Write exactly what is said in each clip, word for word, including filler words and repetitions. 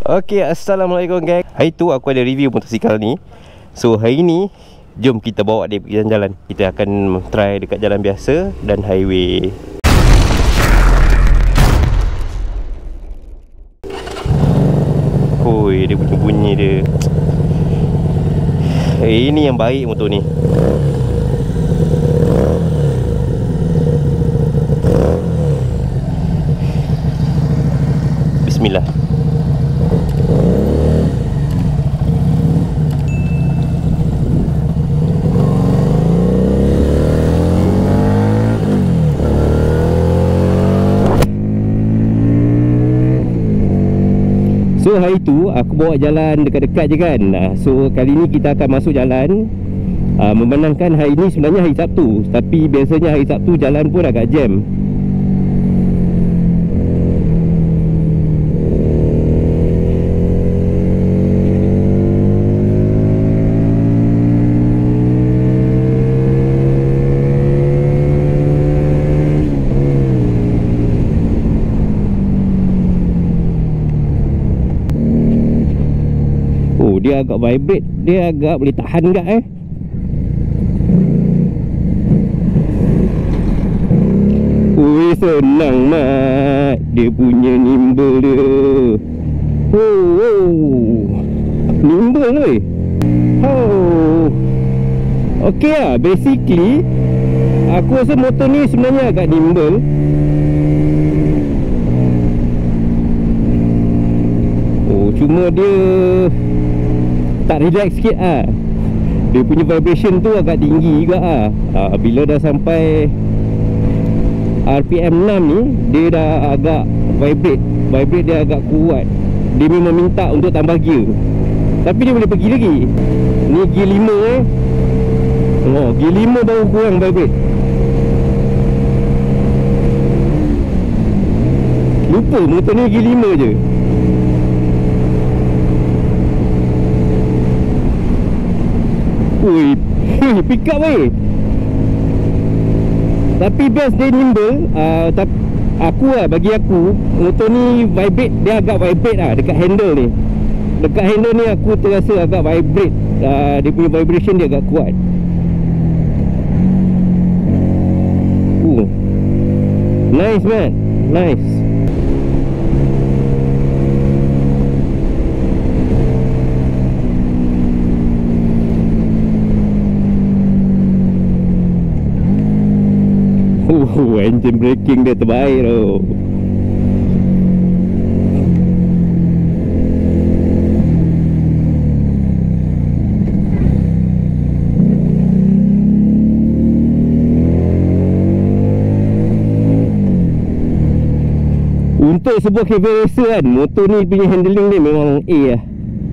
Okay, Assalamualaikum gang. Hari tu aku ada review motosikal ni. So hari ni jom kita bawa dia pergi jalan-jalan. Kita akan try dekat jalan biasa dan highway. Oi, dia punya bunyi dia. Eh, ini yang baik motor ni. Bismillah. So hari tu aku bawa jalan dekat-dekat je kan. So kali ni kita akan masuk jalan, uh, memandangkan hari ni sebenarnya hari Sabtu, tapi biasanya hari Sabtu jalan pun agak jam. Dia agak vibrate, dia agak boleh tahan enggak eh. Ui, senang mat. Dia punya nimble dia. Oh, oh. Nimble weh. Oh. Okay lah, basically aku rasa motor ni sebenarnya agak nimble. Oh, cuma dia tak relax sikit lah. Dia punya vibration tu agak tinggi juga lah. ha, Bila dah sampai R P M enam ni, dia dah agak vibrate. Vibrate dia agak kuat. Dia memang minta untuk tambah gear, tapi dia boleh pergi lagi. Ni gear lima eh. Oh, gear lima baru kurang vibrate. Lupa motor ni gear lima je. Ui, pick up weh. Tapi best dia nimble. uh, tapi aku lah, bagi aku motor ni vibrate, dia agak vibrate lah dekat handle ni. Dekat handle ni aku terasa agak vibrate. uh, Dia punya vibration dia agak kuat. uh. Nice man, nice. Oh, engine braking dia terbaik tu. Untuk sebuah cafe racer kan, motor ni punya handling dia memang A lah.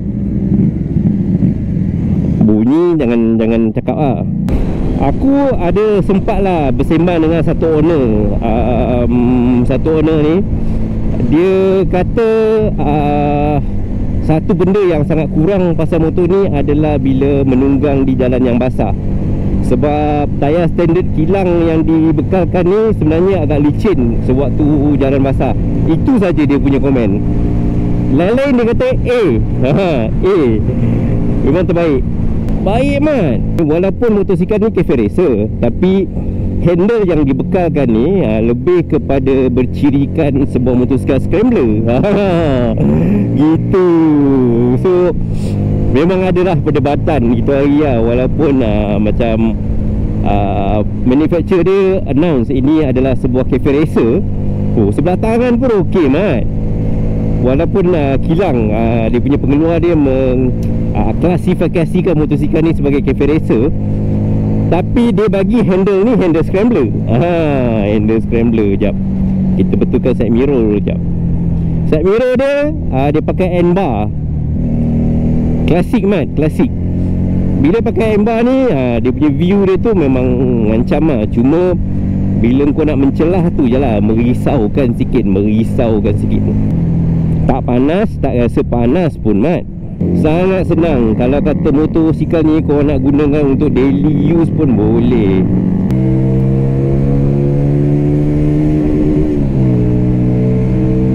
Bunyi jangan jangan cakap lah. Aku ada sempat lah bersembang dengan satu owner. um, Satu owner ni, dia kata uh, satu benda yang sangat kurang pasal motor ni adalah bila menunggang di jalan yang basah. Sebab tayar standard kilang yang dibekalkan ni sebenarnya agak licin sewaktu jalan basah. Itu saja dia punya komen. Lain-lain dia kata A. A memang terbaik. Baik man. Walaupun motosikal ni cafe racer, tapi handle yang dibekalkan ni ha, lebih kepada bercirikan sebuah motosikal scrambler. Gitu. So memang adalah perdebatan gitu hari lah. Walaupun ha, macam uh, manufacturer dia announce ini adalah sebuah cafe racer. Oh, sebelah tangan pun okey man. Walaupun uh, kilang uh, dia punya pengeluar dia meng uh, klasifikasikan motosikal ni sebagai cafe racer, tapi dia bagi handle ni handle scrambler. Ah, handle scrambler. Jap, kita betulkan side mirror dulu jap. Side mirror dia uh, dia pakai N-bar. Klasik mat, klasik. Bila pakai N-bar ni uh, dia punya view dia tu memang ngancam lah. Cuma bila kau nak mencelah tu je lah, merisaukan sikit, merisaukan sikit. Tak panas, tak rasa panas pun mat. Sangat senang. Kalau kata motosikal ni kau nak gunakan untuk daily use pun boleh.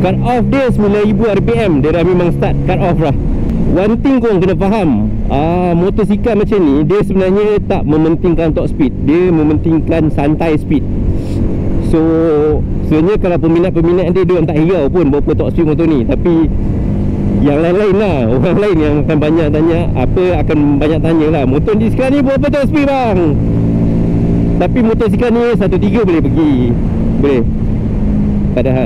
Cut off dia sembilan ribu R P M. Dia dah memang start cut off lah. One thing korang kena faham, uh, motosikal macam ni, dia sebenarnya tak mementingkan top speed, dia mementingkan santai speed. So sebenarnya kalau peminat-peminat dia, dia orang tak hirau pun berapa top speed motor ni. Tapi yang lain-lain lah, orang lain yang akan banyak tanya, apa akan banyak tanya lah, motor ni sekarang ni berapa top speed bang? Tapi motosikal ni seratus tiga boleh pergi, boleh, tak ada hal.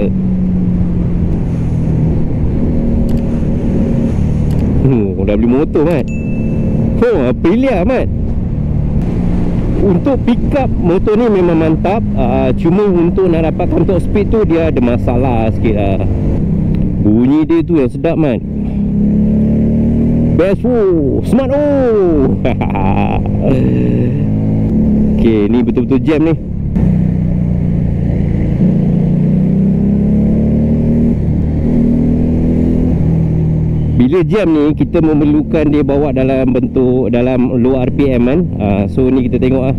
Hmm, dah beli motor Mat. Oh, Aprilia Mat. Untuk pick up motor ni memang mantap, uh, cuma untuk nak dapatkan top speed tu dia ada masalah sikit lah. Bunyi dia tu yang sedap Mat. Best. Oh, smart. Oh. Okay, ni betul-betul jam ni. Bila jam ni kita memerlukan dia bawa dalam bentuk dalam low R P M kan. uh, So ni kita tengok lah.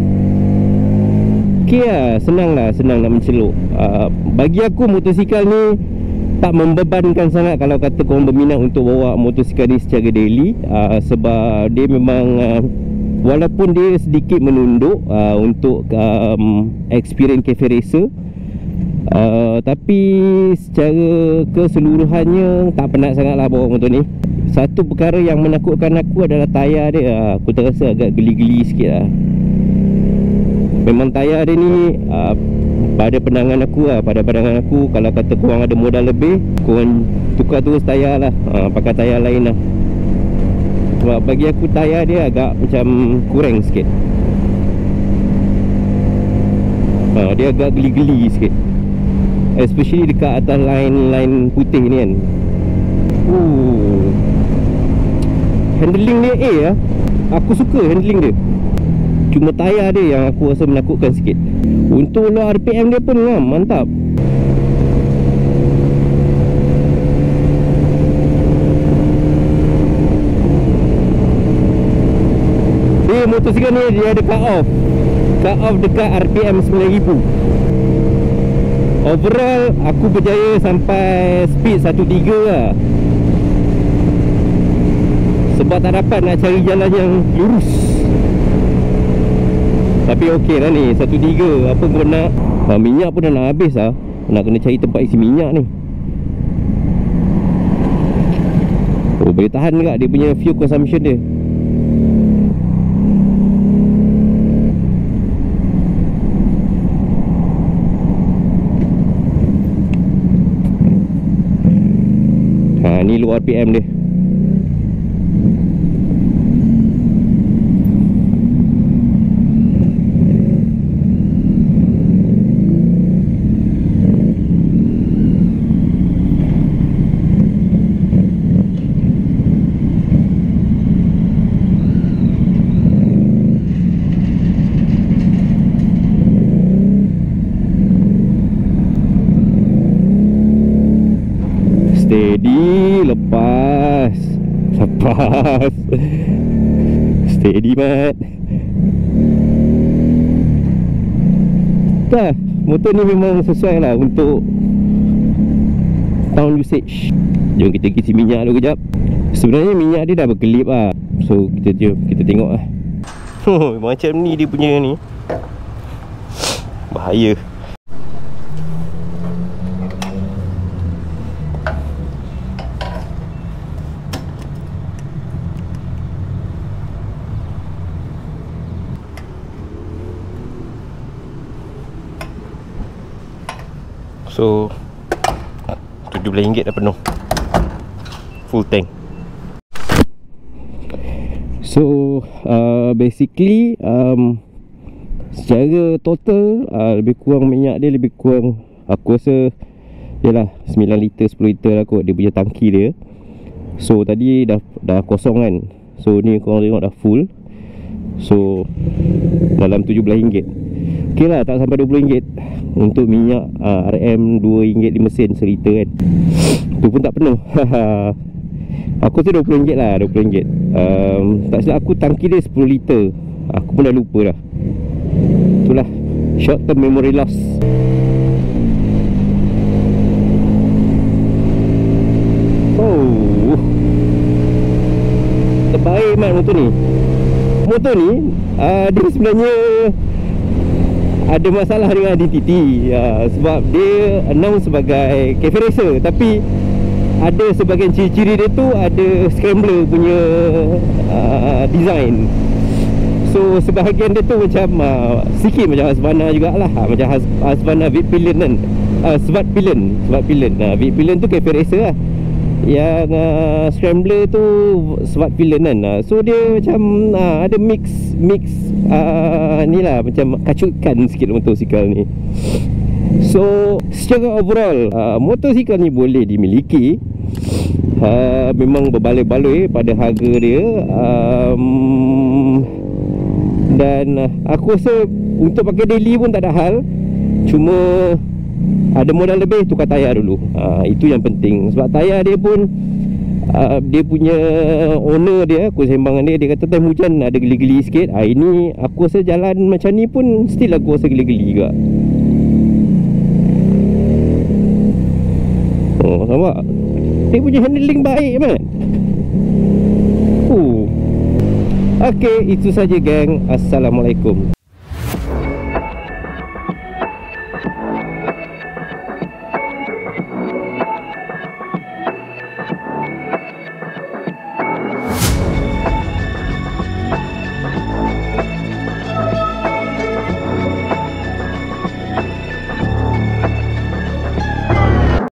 Okay lah, senang lah, senang nak menceluk. uh, Bagi aku motosikal ni tak membebankan sangat kalau kata korang berminat untuk bawa motosikal ni secara daily. uh, Sebab dia memang uh, walaupun dia sedikit menunduk uh, untuk um, experience cafe racer, Uh, tapi secara keseluruhannya tak penat sangat lah bawa motor ni. Satu perkara yang menakutkan aku adalah tayar dia. uh, Aku terasa agak geli-geli sikit lah. Memang tayar dia ni uh, pada pandangan aku lah, pada pandangan aku, kalau kata korang ada modal lebih, korang tukar terus tayar lah, uh, pakai tayar lain lah. Sebab bagi aku tayar dia agak macam kurang sikit. uh, Dia agak geli-geli sikit, especially dekat atas line-line putih ni kan. uh. Handling dia A lah. Aku suka handling dia. Cuma tayar dia yang aku rasa menakutkan sikit. Untuk low R P M dia pun ngam, mantap. Dia motosikal ni dia ada cut off. Cut off dekat R P M sembilan ribu. Overall aku berjaya sampai speed seratus tiga lah. Sebab tak dapat nak cari jalan yang lurus. Tapi okey lah ni, seratus tiga. Apa kau nak, ha, minyak pun dah nak habis lah. Nak kena cari tempat isi minyak ni. Oh, boleh tahan juga dia punya fuel consumption dia. Ni low R P M dia. Steady, lepas. Lepas. Steady Mat. Dah, motor ni memang sesuai lah untuk town usage. Jom kita isi minyak dulu kejap. Sebenarnya minyak dia dah berkelip lah. So kita jom, kita tengok lah. Oh, macam ni dia punya ni. Bahaya. So tujuh belas ringgit dah penuh full tank. So uh, basically um, secara total uh, lebih kurang minyak dia lebih kurang, aku rasa yalah sembilan liter sepuluh liter lah kot dia punya tangki dia. So tadi dah dah kosong kan. So ni korang tengok dah full. So dalam tujuh belas ringgit. Okey lah, tak sampai dua puluh ringgit untuk minyak uh, R M dua ringgit lima sen seliter kan. Tu pun tak penuh. Aku tu dua puluh ringgit lah, dua puluh ringgit. um, Tak silap aku tangki dia sepuluh liter. Aku pun dah lupa dah. Itulah short term memory loss. baik Mat motor ni. Motor ni uh, dia sebenarnya ada masalah dengan identiti, uh, sebab dia announce sebagai cafe racer, tapi ada sebahagian ciri-ciri dia tu ada scrambler punya uh, design. So sebahagian dia tu macam uh, sikit macam Husqvarna jugalah, uh, macam Husqvarna V eight Pillion kan, uh, Smart Pillion, Smart Pillion. uh, V eight Pillion tu cafe racer lah, yang uh, scrambler tu Smart Pillion kan. uh, So dia macam uh, ada mix Mix uh, ni lah, macam kacukan sikit motosikal ni. So secara overall uh, motosikal ni boleh dimiliki, uh, memang berbaloi-baloi pada harga dia, um, dan uh, aku rasa untuk pakai daily pun tak ada hal. Cuma ada modal lebih, tukar tayar dulu. uh, Itu yang penting. Sebab tayar dia pun uh, dia punya owner dia, aku sembang dengan dia, dia kata time hujan ada geli-geli sikit. uh, Ini aku rasa jalan macam ni pun still aku rasa geli-geli juga. Oh, nampak? Dia punya handling baik kan? uh. Okay, itu saja geng. Assalamualaikum.